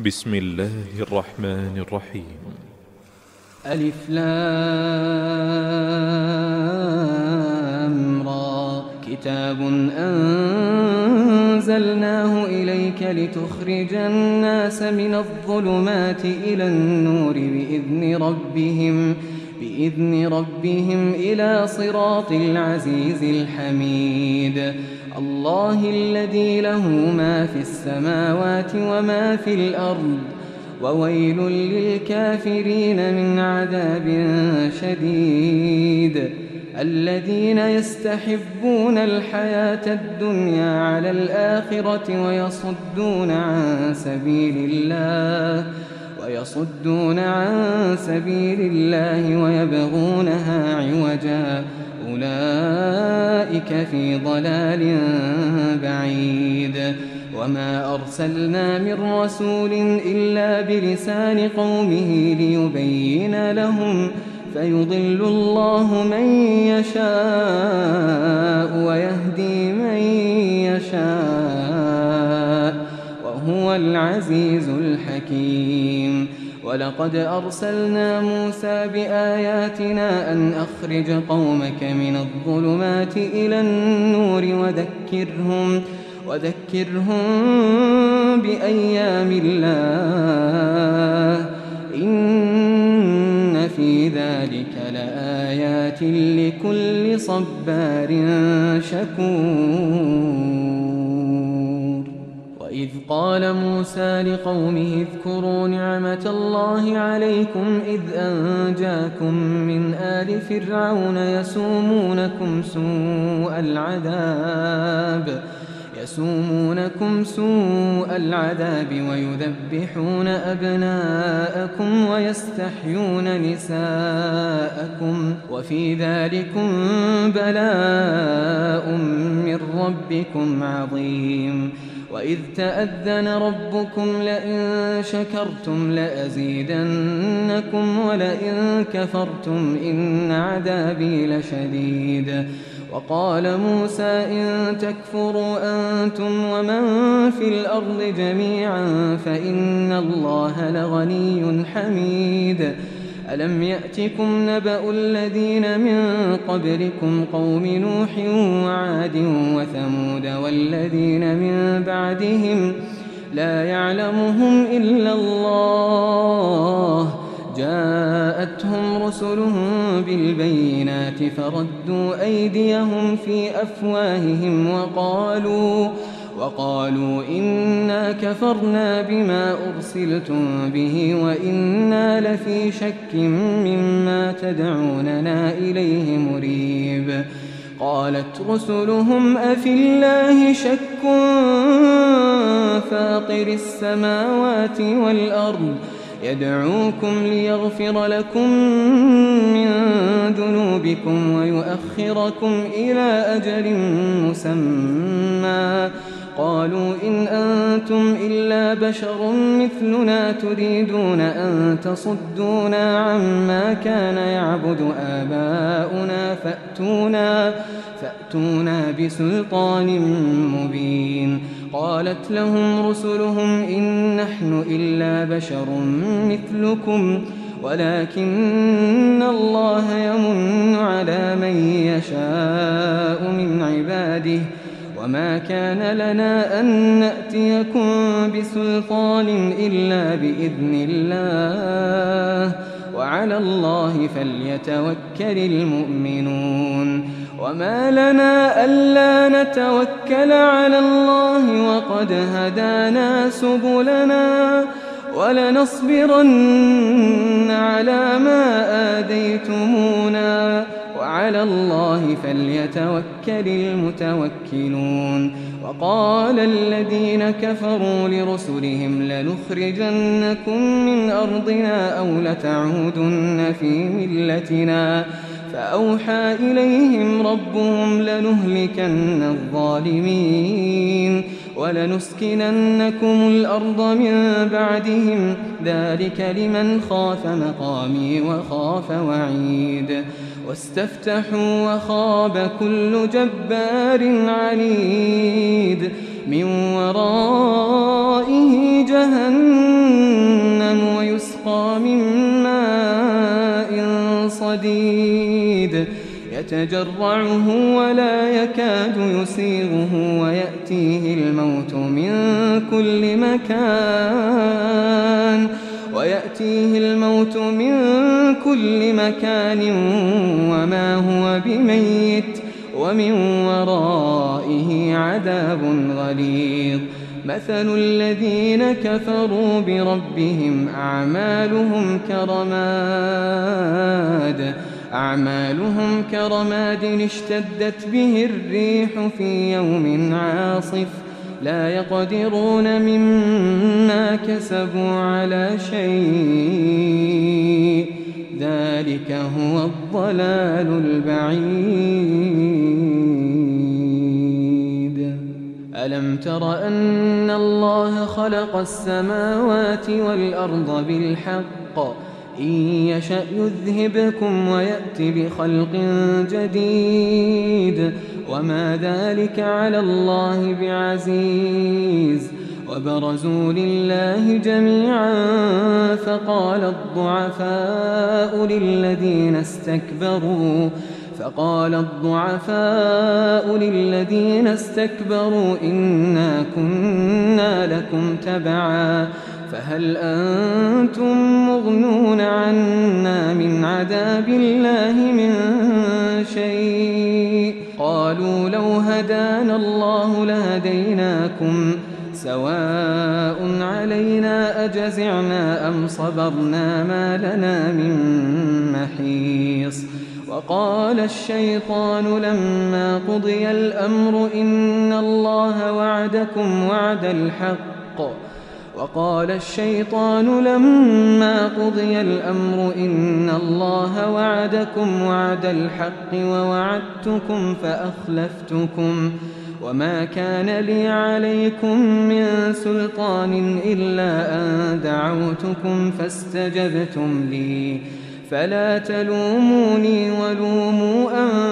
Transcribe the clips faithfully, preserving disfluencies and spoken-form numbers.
بسم الله الرحمن الرحيم. ألف لام را كتاب أنزلناه إليك لتخرج الناس من الظلمات إلى النور بإذن ربهم بإذن ربهم إلى صراط العزيز الحميد. الله الذي له ما في السماوات وما في الأرض وويل للكافرين من عذاب شديد. الذين يستحبون الحياة الدنيا على الآخرة ويصدون عن سبيل الله ويصدون عن سبيل الله ويبغونها عوجا أولئك في ضلال بعيد. وما أرسلنا من رسول إلا بلسان قومه ليبين لهم فيضل الله من يشاء ويهدي من يشاء وهو العزيز الحكيم. ولقد أرسلنا موسى بآياتنا أن أخرج قومك من الظلمات إلى النور وذكرهم وذكرهم بأيام الله إن في ذلك لآيات لكل صبار شكور. وإذ قال موسى لقومه اذكروا نعمة الله عليكم إذ أنجاكم من آل فرعون يسومونكم سوء العذاب يسومونكم سوء العذاب ويذبحون أبناءكم ويستحيون نساءكم وفي ذلكم بلاء من ربكم عظيم. وإذ تأذن ربكم لئن شكرتم لأزيدنكم ولئن كفرتم إن عذابي لشديد. وقال موسى إن تكفروا أنتم ومن في الأرض جميعا فإن الله لغني حميد. ألم يأتكم نبأ الذين من قبلكم قوم نوح وعاد وثمود والذين من بعدهم لا يعلمهم إلا الله جاءتهم رسلهم بالبينات فردوا أيديهم في أفواههم وقالوا وقالوا إنا كفرنا بما أرسلتم به وإنا لفي شك مما تدعوننا إليه مريب. قالت رسلهم أفي الله شك فاطر السماوات والأرض يدعوكم ليغفر لكم من ذنوبكم ويؤخركم إلى أجل مسمى قالوا إن أنتم إلا بشر مثلنا تريدون أن تصدونا عما كان يعبد آباؤنا فأتونا, فأتونا بسلطان مبين. قالت لهم رسلهم إن نحن إلا بشر مثلكم ولكن الله يمن على من يشاء من عباده وما كان لنا أن نأتيكم بسلطان إلا بإذن الله وعلى الله فليتوكل المؤمنون. وما لنا ألا نتوكل على الله وقد هدانا سبلنا ولنصبرن على ما آذيتمونا وعلى الله فليتوكل المتوكلون. وقال الذين كفروا لرسلهم لنخرجنكم من أرضنا أو لتعودن في ملتنا فأوحى إليهم ربهم لنهلكن الظالمين ولنسكننكم الأرض من بعدهم ذلك لمن خاف مقامي وخاف وعيد. واستفتحوا وخاب كل جبار عنيد من ورائه جهنم يتجرعه ولا يكاد يسيغه ويأتيه الموت من كل مكان ويأتيه الموت من كل مكان وما هو بميت ومن ورائه عذاب غليظ. مثل الذين كفروا بربهم أعمالهم كرماد أعمالهم كرماد اشتدت به الريح في يوم عاصف لا يقدرون مما كسبوا على شيء ذلك هو الضلال البعيد. ألم تر أن الله خلق السماوات والأرض بالحق إن يشأ يذهبكم ويأت بخلق جديد وما ذلك على الله بعزيز. وبرزوا لله جميعا فقال الضعفاء للذين استكبروا فقال الضعفاء للذين استكبروا إنا كنا لكم تبعا فهل أنتم مغنون عنا من عذاب الله من شيء قالوا لو هدانا الله لهديناكم سواء علينا أجزعنا أم صبرنا ما لنا من محيص. وقال الشيطان لما قضي الأمر إن الله وعدكم وعد الحق وقال الشيطان لما قضي الأمر إن الله وعدكم وعد الحق ووعدتكم فأخلفتكم وما كان لي عليكم من سلطان إلا أن دعوتكم فاستجبتم لي فلا تلوموني ولوموا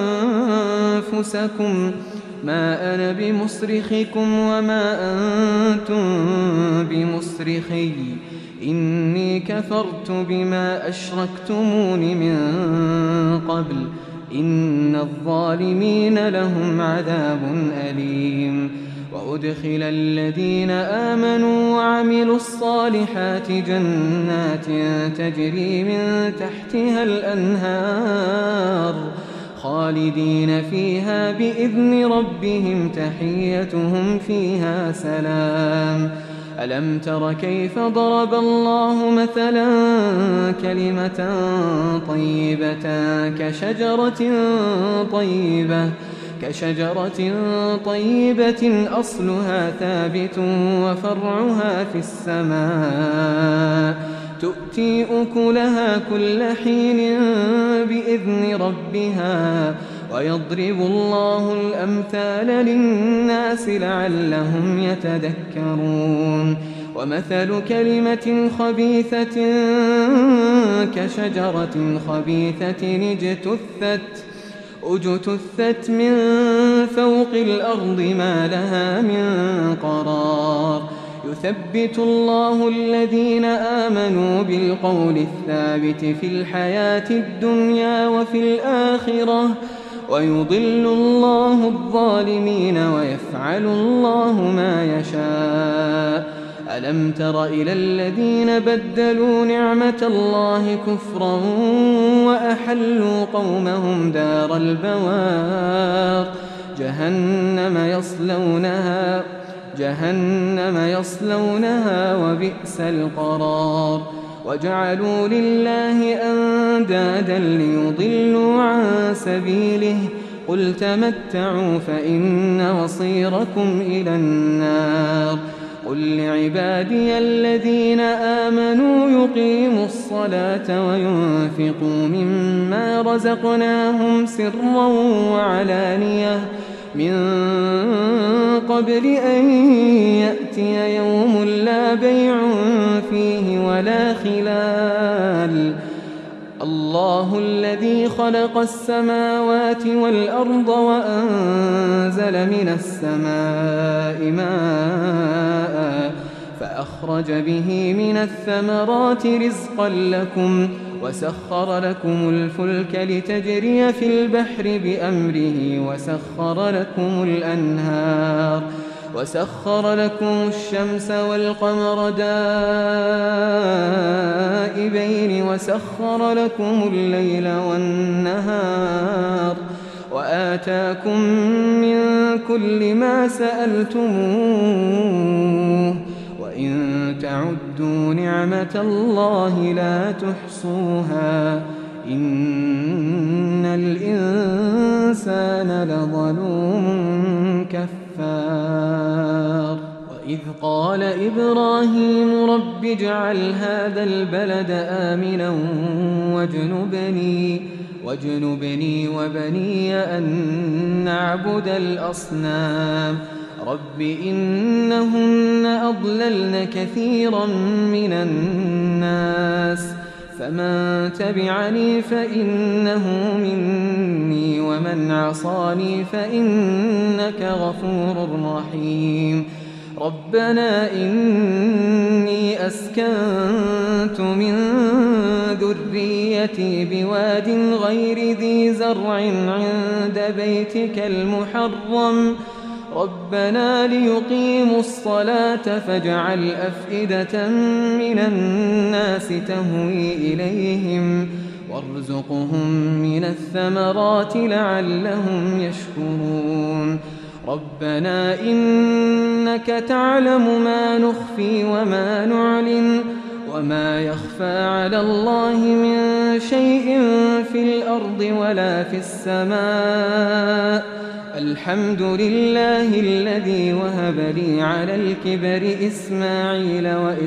أنفسكم ما أنا بمصرخكم وما أنتم بمصرخي إني كفرت بما أشركتمون من قبل إن الظالمين لهم عذاب أليم. وأدخل الذين آمنوا وعملوا الصالحات جنات تجري من تحتها الأنهار خالدين فيها بإذن ربهم تحيتهم فيها سلام. ألم تر كيف ضرب الله مثلا كلمة طيبة كشجرة طيبة كشجرة طيبة أصلها ثابت وفرعها في السماء تؤتي أكلها كل حين بإذن ربها ويضرب الله الأمثال للناس لعلهم يتذكرون. ومثل كلمة خبيثة كشجرة خبيثة اجتثت اجتثت من فوق الأرض ما لها من قرار يثبت الله الذين آمنوا بالقول الثابت في الحياة الدنيا وفي الآخرة ويضل الله الظالمين ويفعل الله ما يشاء. ألم تر إلى الذين بدلوا نعمة الله كفرا وأحلوا قومهم دار البوار جهنم يصلونها جهنم يصلونها وبئس القرار. وجعلوا لله أندادا ليضلوا عن سبيله قل تمتعوا فإن مصيركم إلى النار. قل لعبادي الذين آمنوا يقيموا الصلاة وينفقوا مما رزقناهم سرا وعلانية من قبل أن يأتي يوم لا بيع فيه ولا خلال. الله الذي خلق السماوات والأرض وأنزل من السماء ماء فأخرج به من الثمرات رزقا لكم وسخر لكم الفلك لتجري في البحر بأمره وسخر لكم الأنهار وسخر لكم الشمس والقمر دائبين وسخر لكم الليل والنهار وآتاكم من كل ما سألتموه وإن تعدوا نعمة الله لا تحصوها إن الإنسان لظلوم كفار. وإذ قال إبراهيم رب اجعل هذا البلد آمنا واجنبني واجنبني وبني أن نعبد الأصنام رب إنهن أضللن كثيرا من الناس فمن تبعني فإنه مني ومن عصاني فإنك غفور رحيم. ربنا إني أسكنت من ذريتي بواد غير ذي زرع عند بيتك المحرم ربنا ليقيموا الصلاة فاجعل أفئدة من الناس تهوي إليهم وارزقهم من الثمرات لعلهم يشكرون. ربنا إنك تعلم ما نخفي وما نعلن وما يخفى على الله من شيء في الأرض ولا في السماء الحمد لله الذي وهب لي على الكبر إسماعيل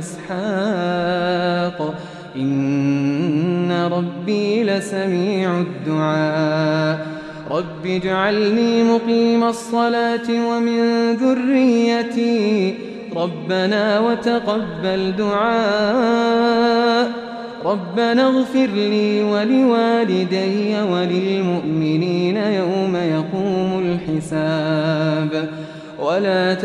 وإسحاق إن ربي لسميع الدعاء. رب اجعلني مقيم الصلاة ومن ذريتي ربنا وتقبل دعاء. ربنا اغفر لي ولوالدي وللمؤمنين يوم يقوم الحساب. ولا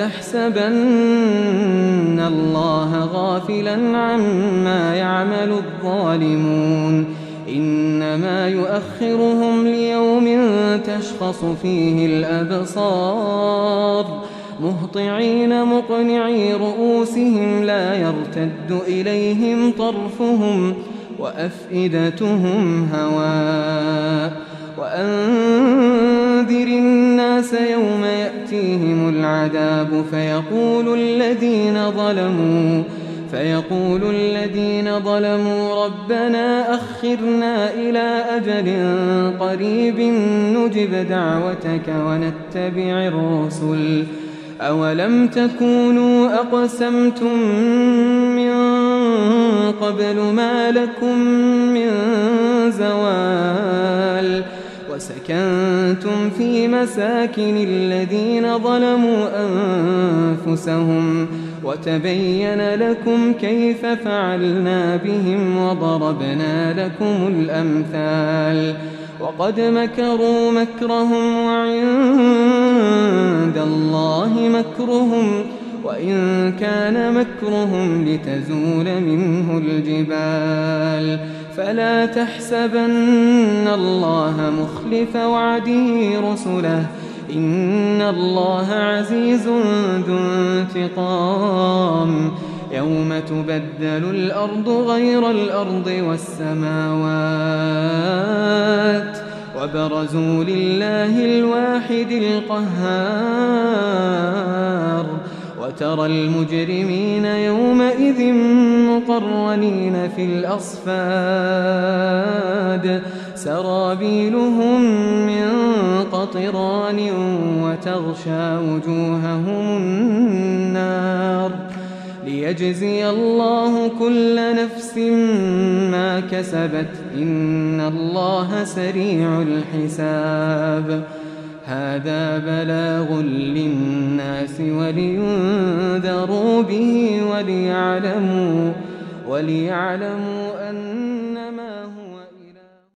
تحسبن الله غافلا عما يعمل الظالمون إنما يؤخرهم ليوم تشخص فيه الأبصار مهطعين مقنعي رؤوسهم لا يرتد إليهم طرفهم وأفئدتهم هواء. وأنذر الناس يوم يأتيهم العذاب فيقول الذين ظلموا فيقول الذين ظلموا ربنا أخرنا إلى أجل قريب نجب دعوتك ونتبع الرسل أولم تكونوا أقسمتم من قبل ما لكم من زوال وسكنتم في مساكن الذين ظلموا أنفسهم وتبين لكم كيف فعلنا بهم وضربنا لكم الأمثال وقد مكروا مكرهم وعند الله مكرهم وإن كان مكرهم لتزول منه الجبال فلا تحسبن الله مخلف وعده رسله إن الله عزيز ذو انتقام. يوم تبدل الأرض غير الأرض والسماوات وبرزوا لله الواحد القهار وترى المجرمين يومئذ مقرنين في الأصفاد سرابيلهم من قطران وتغشى وجوههم النار ليجزي الله كل نفس ما كسبت إن الله سريع الحساب. هذا بلاغ للناس ولينذروا به وليعلموا وليعلموا أن